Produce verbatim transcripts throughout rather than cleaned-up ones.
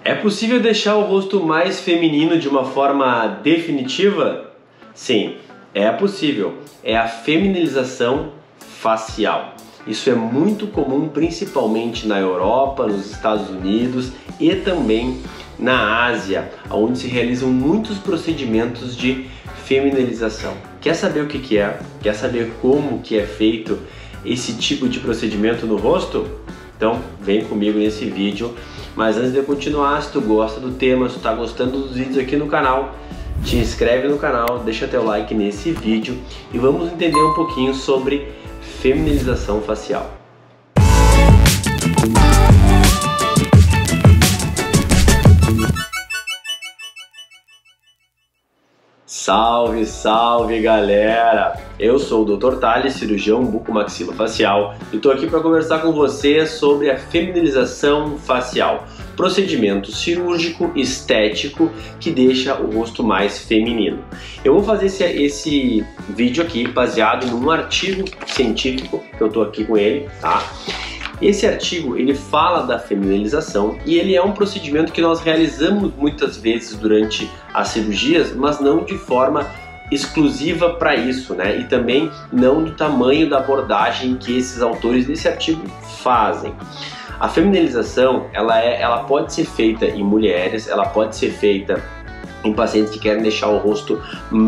É possível deixar o rosto mais feminino de uma forma definitiva? Sim, é possível. É a feminilização facial. Isso é muito comum principalmente na Europa, nos Estados Unidos e também na Ásia, onde se realizam muitos procedimentos de feminilização. Quer saber o que que é? Quer saber como que é feito esse tipo de procedimento no rosto? Então vem comigo nesse vídeo. Mas antes de eu continuar, se tu gosta do tema, se tu tá gostando dos vídeos aqui no canal, te inscreve no canal, deixa teu like nesse vídeo e vamos entender um pouquinho sobre feminilização facial. Salve, salve galera! Eu sou o doutor Thales, cirurgião bucomaxilofacial, e estou aqui para conversar com você sobre a feminilização facial, procedimento cirúrgico estético que deixa o rosto mais feminino. Eu vou fazer esse, esse vídeo aqui baseado num artigo científico, que eu estou aqui com ele, tá? Esse artigo ele fala da feminilização e ele é um procedimento que nós realizamos muitas vezes durante as cirurgias, mas não de forma exclusiva para isso, né? E também não do tamanho da abordagem que esses autores desse artigo fazem. A feminilização ela, é, ela pode ser feita em mulheres, ela pode ser feita em pacientes que querem deixar o rosto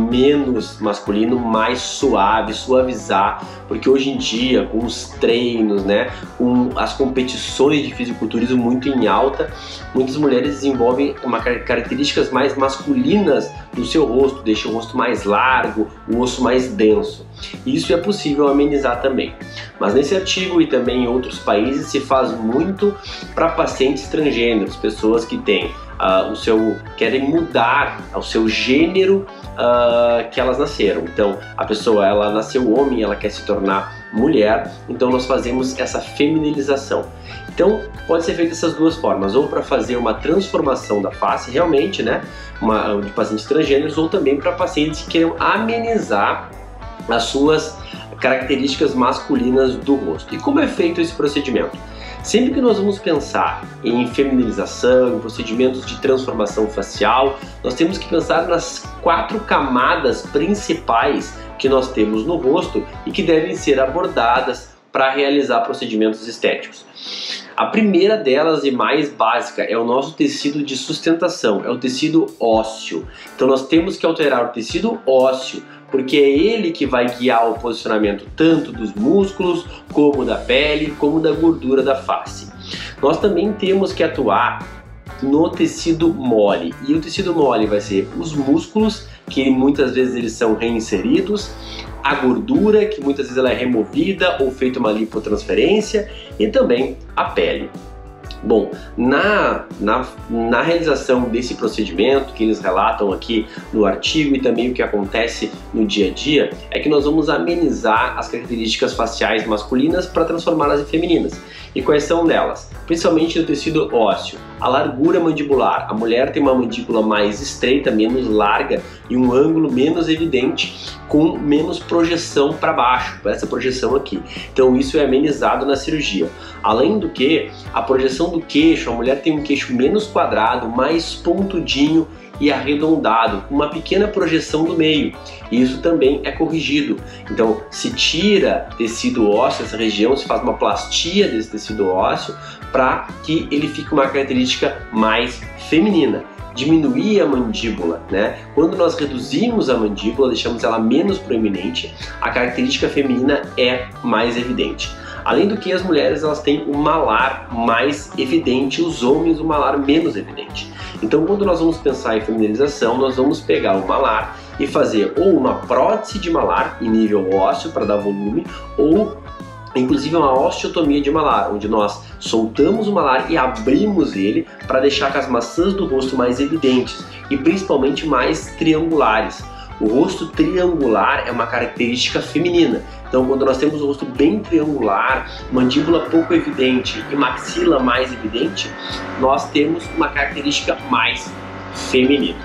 menos masculino, mais suave, suavizar, porque hoje em dia, com os treinos, né, com as competições de fisiculturismo muito em alta, muitas mulheres desenvolvem uma características mais masculinas do seu rosto, deixam o rosto mais largo, o osso mais denso. Isso é possível amenizar também. Mas nesse artigo e também em outros países se faz muito para pacientes transgêneros, pessoas que têm Uh, o seu, querem mudar o seu gênero uh, que elas nasceram. Então a pessoa ela nasceu homem, ela quer se tornar mulher, então nós fazemos essa feminilização. Então pode ser feito dessas duas formas, ou para fazer uma transformação da face realmente, né, uma, de pacientes transgêneros, ou também para pacientes que queiram amenizar as suas características masculinas do rosto. E como é feito esse procedimento? Sempre que nós vamos pensar em feminilização, em procedimentos de transformação facial, nós temos que pensar nas quatro camadas principais que nós temos no rosto e que devem ser abordadas para realizar procedimentos estéticos. A primeira delas e mais básica é o nosso tecido de sustentação, é o tecido ósseo. Então nós temos que alterar o tecido ósseo, porque é ele que vai guiar o posicionamento tanto dos músculos, como da pele, como da gordura da face. Nós também temos que atuar no tecido mole, e o tecido mole vai ser os músculos, que muitas vezes eles são reinseridos, a gordura, que muitas vezes ela é removida ou feita uma lipotransferência, e também a pele. Bom, na, na, na realização desse procedimento que eles relatam aqui no artigo e também o que acontece no dia a dia é que nós vamos amenizar as características faciais masculinas para transformá-las em femininas. E quais são delas? Principalmente no tecido ósseo, a largura mandibular. A mulher tem uma mandíbula mais estreita, menos larga e um ângulo menos evidente, com menos projeção para baixo, essa projeção aqui. Então isso é amenizado na cirurgia. Além do que, a projeção do queixo, a mulher tem um queixo menos quadrado, mais pontudinho e arredondado, com uma pequena projeção do meio. E isso também é corrigido. Então se tira tecido ósseo, essa região, se faz uma plastia desse tecido ósseo para que ele fique uma característica mais feminina. Diminuir a mandíbula, né? Quando nós reduzimos a mandíbula, deixamos ela menos proeminente, a característica feminina é mais evidente. Além do que, as mulheres elas têm o malar mais evidente, os homens o malar menos evidente. Então quando nós vamos pensar em feminilização, nós vamos pegar o malar e fazer ou uma prótese de malar em nível ósseo para dar volume, ou inclusive uma osteotomia de malar, onde nós soltamos o malar e abrimos ele para deixar com as maçãs do rosto mais evidentes e principalmente mais triangulares. O rosto triangular é uma característica feminina. Então quando nós temos o rosto bem triangular, mandíbula pouco evidente e maxila mais evidente, nós temos uma característica mais feminina.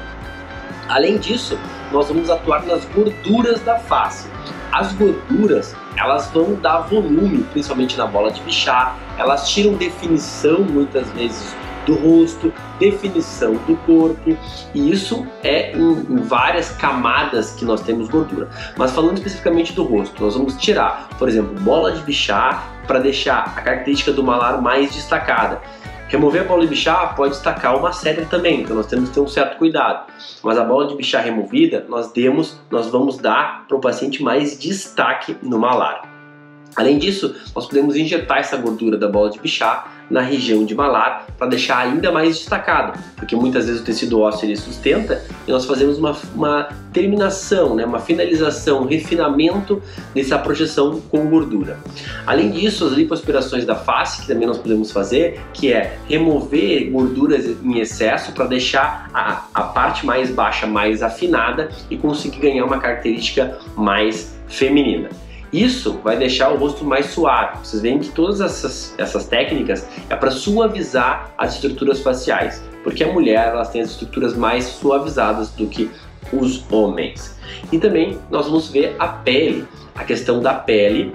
Além disso, nós vamos atuar nas gorduras da face. As gorduras, elas vão dar volume, principalmente na bola de bichar, elas tiram definição muitas vezes do rosto, definição do corpo, e isso é em, em várias camadas que nós temos gordura. Mas falando especificamente do rosto, nós vamos tirar, por exemplo, bola de bichar para deixar a característica do malar mais destacada. Remover a bola de bichar pode destacar uma série também, então nós temos que ter um certo cuidado. Mas a bola de bichar removida, nós, demos, nós vamos dar para o paciente mais destaque no malar. Além disso, nós podemos injetar essa gordura da bola de bichar na região de malar para deixar ainda mais destacado, porque muitas vezes o tecido ósseo ele sustenta e nós fazemos uma, uma terminação, né, uma finalização, um refinamento dessa projeção com gordura. Além disso, as lipoaspirações da face, que também nós podemos fazer, que é remover gorduras em excesso para deixar a, a parte mais baixa mais afinada e conseguir ganhar uma característica mais feminina. Isso vai deixar o rosto mais suave. Vocês veem que todas essas, essas técnicas é para suavizar as estruturas faciais, porque a mulher elas tem as estruturas mais suavizadas do que os homens. E também nós vamos ver a pele, a questão da pele,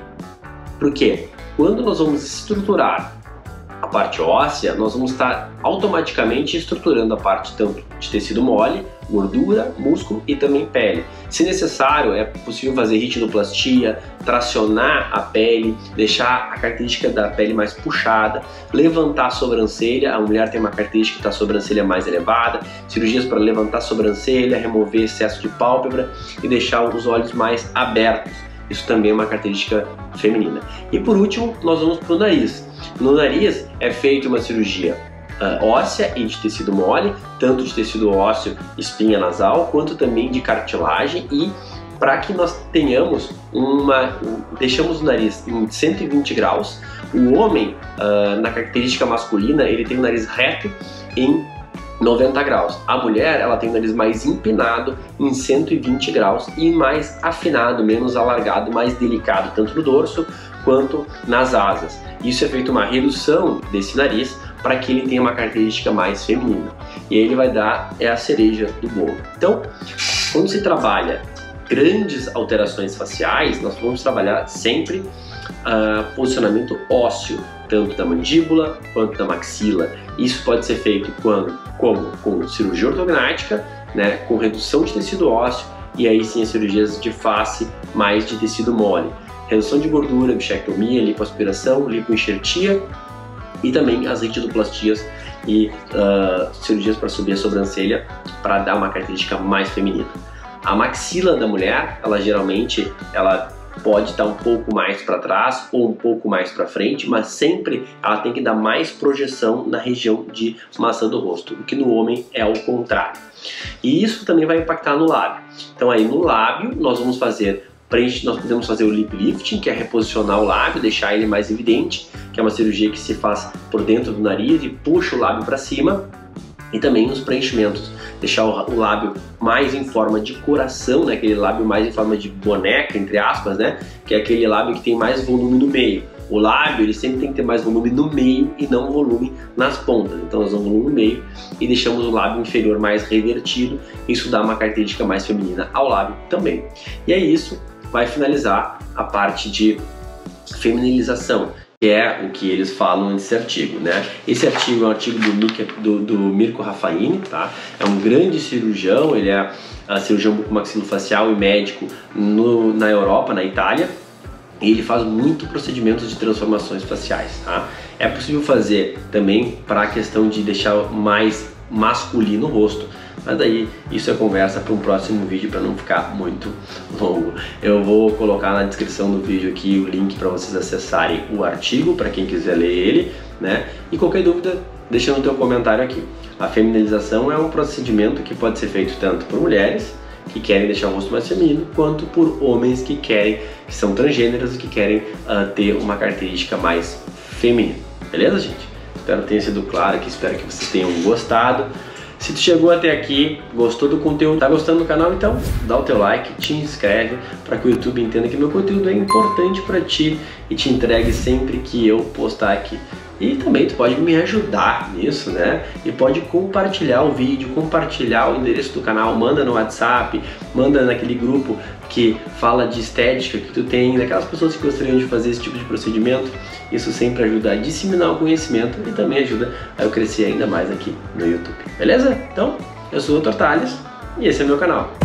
porque quando nós vamos estruturar a parte óssea, nós vamos estar automaticamente estruturando a parte tanto de tecido mole, gordura, músculo e também pele. Se necessário, é possível fazer retinoplastia, tracionar a pele, deixar a característica da pele mais puxada, levantar a sobrancelha. A mulher tem uma característica da sobrancelha mais elevada, cirurgias para levantar a sobrancelha, remover excesso de pálpebra e deixar os olhos mais abertos. Isso também é uma característica feminina. E por último, nós vamos para o nariz. No nariz é feita uma cirurgia uh, óssea e de tecido mole, tanto de tecido ósseo, espinha nasal, quanto também de cartilagem, e para que nós tenhamos uma... deixamos o nariz em cento e vinte graus. O homem, uh, na característica masculina, ele tem o nariz reto em noventa graus. A mulher, ela tem o nariz mais empinado em cento e vinte graus e mais afinado, menos alargado, mais delicado, tanto no dorso quanto nas asas. Isso é feito uma redução desse nariz para que ele tenha uma característica mais feminina. E aí ele vai dar é a cereja do bolo. Então, quando se trabalha grandes alterações faciais, nós vamos trabalhar sempre uh, posicionamento ósseo, tanto da mandíbula quanto da maxila. Isso pode ser feito quando, como com cirurgia ortognática, né, com redução de tecido ósseo, e aí sim as cirurgias de face mais de tecido mole. Redução de gordura, bichectomia, lipoaspiração, lipoenxertia e também as retidoplastias e uh, cirurgias para subir a sobrancelha para dar uma característica mais feminina. A maxila da mulher, ela geralmente ela pode estar um pouco mais para trás ou um pouco mais para frente, mas sempre ela tem que dar mais projeção na região de maçã do rosto, o que no homem é o contrário. E isso também vai impactar no lábio. Então aí no lábio nós vamos fazer nós podemos fazer o lip lifting, que é reposicionar o lábio, deixar ele mais evidente, que é uma cirurgia que se faz por dentro do nariz e puxa o lábio para cima. E também os preenchimentos, deixar o lábio mais em forma de coração, né? Aquele lábio mais em forma de boneca, entre aspas, né? Que é aquele lábio que tem mais volume no meio. O lábio ele sempre tem que ter mais volume no meio e não volume nas pontas. Então nós damos volume no meio e deixamos o lábio inferior mais revertido. Isso dá uma característica mais feminina ao lábio também. E é isso. Vai finalizar a parte de feminilização, que é o que eles falam nesse artigo, né? Esse artigo é um artigo do, do, do Mirko Raffaini, tá? É um grande cirurgião, ele é a cirurgião bucomaxilofacial e médico no, na Europa, na Itália, e ele faz muito procedimentos de transformações faciais, tá? É possível fazer também para a questão de deixar mais masculino o rosto, mas daí isso é conversa para um próximo vídeo, para não ficar muito longo. Eu vou colocar na descrição do vídeo aqui o link para vocês acessarem o artigo, para quem quiser ler ele, né? E qualquer dúvida, deixa no teu comentário aqui. A feminilização é um procedimento que pode ser feito tanto por mulheres que querem deixar o rosto mais feminino, quanto por homens que querem, que são transgêneros e que querem uh, ter uma característica mais feminina. Beleza, gente? Espero que tenha sido claro aqui, espero que vocês tenham gostado. Se tu chegou até aqui, gostou do conteúdo, tá gostando do canal, então dá o teu like, te inscreve para que o YouTube entenda que meu conteúdo é importante para ti e te entregue sempre que eu postar aqui. E também tu pode me ajudar nisso, né? E pode compartilhar o vídeo, compartilhar o endereço do canal, manda no WhatsApp, manda naquele grupo que fala de estética que tu tem, daquelas pessoas que gostariam de fazer esse tipo de procedimento. Isso sempre ajuda a disseminar o conhecimento e também ajuda a eu crescer ainda mais aqui no YouTube. Beleza? Então, eu sou o doutor Tales e esse é meu canal.